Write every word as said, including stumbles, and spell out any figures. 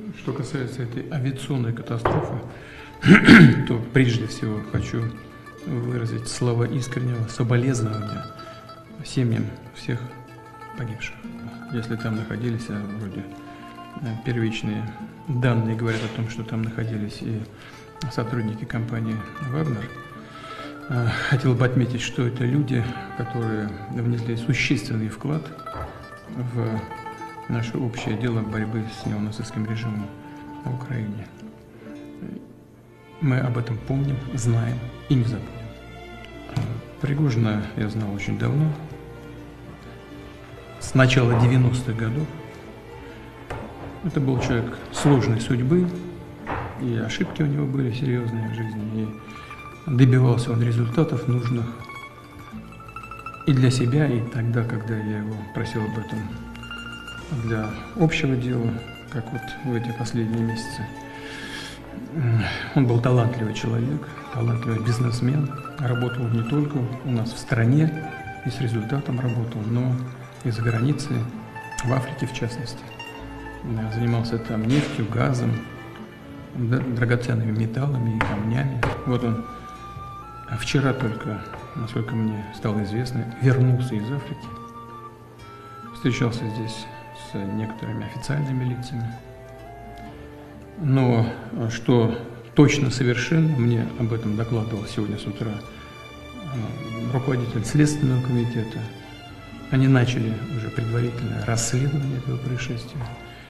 Что касается этой авиационной катастрофы, то прежде всего хочу выразить слова искреннего соболезнования семьям всех погибших. Если там находились, а вроде первичные данные говорят о том, что там находились и сотрудники компании «Вагнер». Хотел бы отметить, что это люди, которые внесли существенный вклад в наше общее дело борьбы с неонацистским режимом в Украине. Мы об этом помним, знаем и не забудем. Пригожина я знал очень давно, с начала девяностых годов. Это был человек сложной судьбы, и ошибки у него были серьезные в жизни, и добивался он результатов нужных и для себя, и тогда, когда я его просил об этом для общего дела, как вот в эти последние месяцы. Он был талантливый человек, талантливый бизнесмен, работал не только у нас в стране и с результатом работал, но и за границей, в Африке в частности. Занимался там нефтью, газом, драгоценными металлами и камнями. Вот он вчера только, насколько мне стало известно, вернулся из Африки, встречался здесь с некоторыми официальными лицами. Но что точно совершенно, мне об этом докладывал сегодня с утра руководитель Следственного комитета. Они начали уже предварительное расследование этого происшествия.